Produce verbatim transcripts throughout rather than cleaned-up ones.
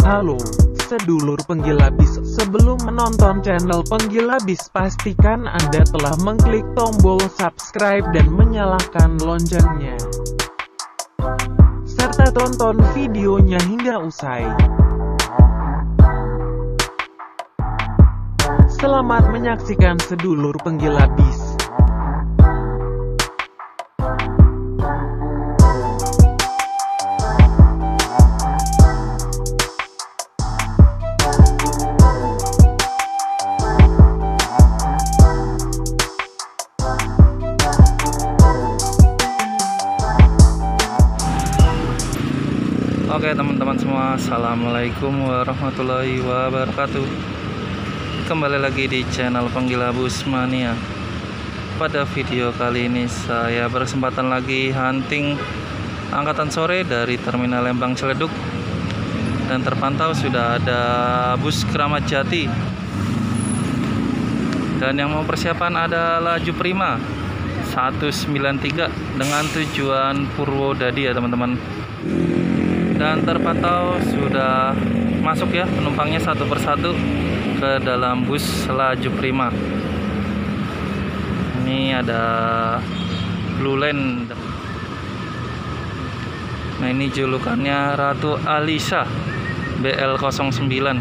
Halo, sedulur penggila bis, sebelum menonton channel Penggila Bis pastikan Anda telah mengklik tombol subscribe dan menyalakan loncengnya. Serta tonton videonya hingga usai. Selamat menyaksikan sedulur penggila bis. Oke teman-teman semua, assalamualaikum warahmatullahi wabarakatuh. Kembali lagi di channel Penggila Bus Mania. Pada video kali ini saya berkesempatan lagi hunting angkatan sore dari Terminal Lembang Ciledug. Dan terpantau sudah ada bus Kramat Jati. Dan yang mau persiapan ada laju Prima seratus sembilan puluh tiga dengan tujuan Purwodadi ya teman-teman. Dan terpantau sudah masuk ya penumpangnya satu persatu ke dalam bus laju Prima. Ini ada Blue Land. Nah ini julukannya Ratu Alisa B L nol sembilan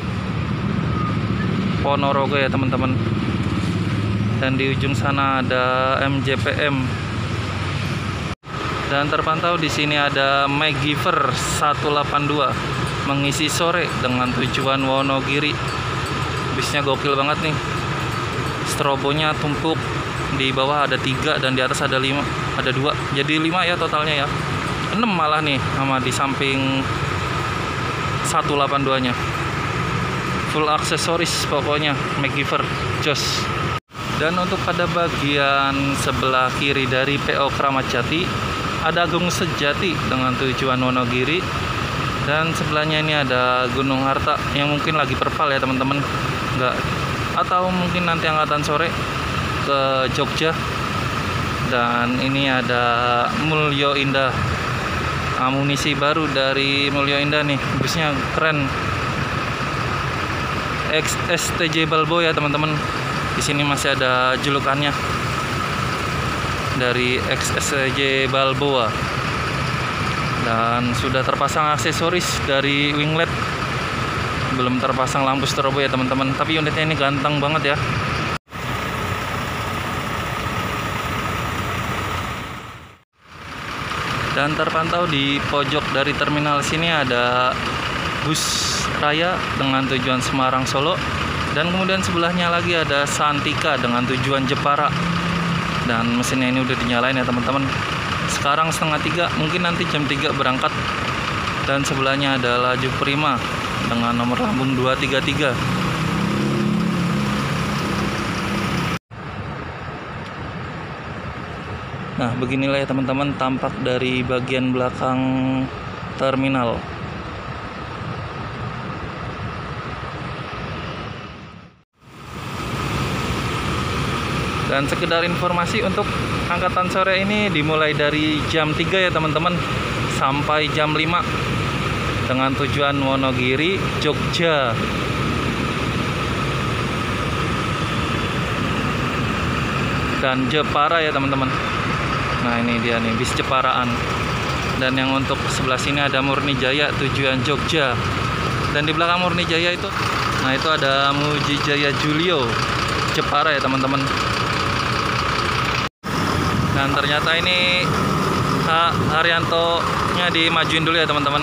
Ponorogo ya teman-teman. Dan di ujung sana ada M J P M. Dan terpantau di sini ada MacGyver seratus delapan puluh dua mengisi sore dengan tujuan Wonogiri. Bisnya gokil banget nih. Strobonya tumpuk, di bawah ada tiga dan di atas ada lima, ada dua. Jadi lima ya totalnya ya. Enam malah nih sama di samping seratus delapan puluh dua-nya. Full aksesoris pokoknya MacGyver jos. Dan untuk pada bagian sebelah kiri dari P O Kramat Jati ada Agung Sejati dengan tujuan Wonogiri. Dan sebelahnya ini ada Gunung Harta yang mungkin lagi perpal ya teman-teman. Enggak, atau mungkin nanti angkatan sore ke Jogja. Dan ini ada Mulyo Indah, amunisi baru dari Mulyo Indah nih. Busnya keren, X S T J Balbo ya teman-teman. Di sini masih ada julukannya dari X S T J Balboa. Dan sudah terpasang aksesoris dari winglet. Belum terpasang lampu strobo ya teman-teman, tapi unitnya ini ganteng banget ya. Dan terpantau di pojok dari terminal sini ada bus raya dengan tujuan Semarang Solo. Dan kemudian sebelahnya lagi ada Santika dengan tujuan Jepara. Dan mesinnya ini udah dinyalain ya teman-teman. Sekarang setengah tiga, mungkin nanti jam tiga berangkat. Dan sebelahnya ada laju Prima dengan nomor lambung dua tiga tiga. Nah beginilah ya teman-teman tampak dari bagian belakang terminal. Dan sekedar informasi untuk angkatan sore ini dimulai dari jam tiga ya teman-teman sampai jam lima dengan tujuan Wonogiri, Jogja. Dan Jepara ya teman-teman. Nah ini dia nih bis Jeparaan. Dan yang untuk sebelah sini ada Murni Jaya tujuan Jogja. Dan di belakang Murni Jaya itu, nah itu ada Muji Jaya Julio Jepara ya teman-teman. Dan ternyata ini H. Haryanto nya dimajuin dulu ya teman-teman.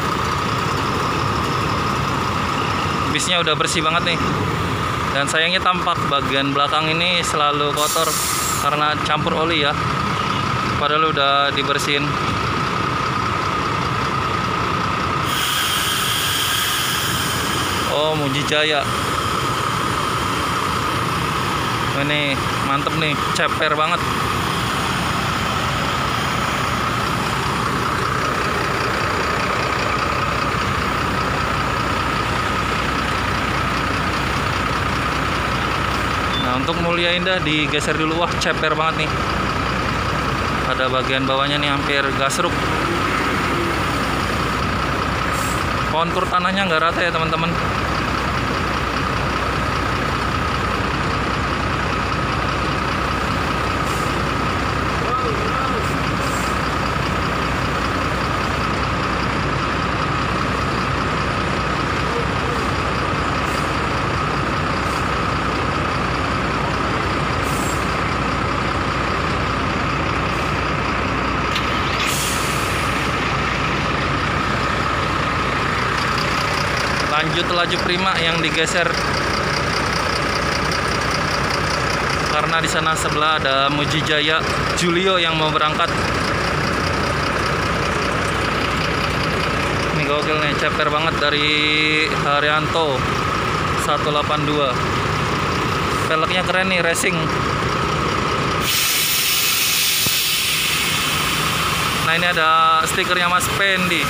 Bisnya udah bersih banget nih. Dan sayangnya tampak bagian belakang ini selalu kotor karena campur oli ya. Padahal udah dibersihin. Oh Muji Jaya. Ini mantep nih, ceper banget. Nah untuk Mulia Indah digeser dulu. Wah ceper banget nih. Pada bagian bawahnya nih hampir gasruk. Kontur tanahnya nggak rata ya teman-teman. Lanjut laju Prima yang digeser karena di sana sebelah ada Mujijaya Julio yang mau berangkat. Ini gokil nih, ceper banget dari Haryanto seratus delapan puluh dua. Velgnya keren nih, racing. Nah ini ada stikernya Mas Pendi,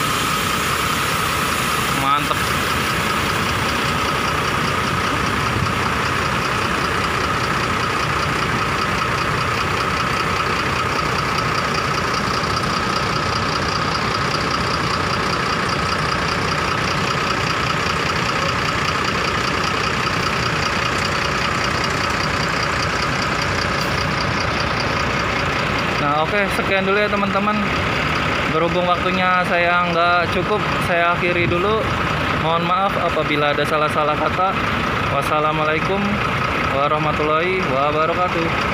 mantep. Nah oke, sekian dulu ya teman-teman. Berhubung waktunya saya nggak cukup, saya akhiri dulu. Mohon maaf apabila ada salah-salah kata. Wassalamualaikum warahmatullahi wabarakatuh.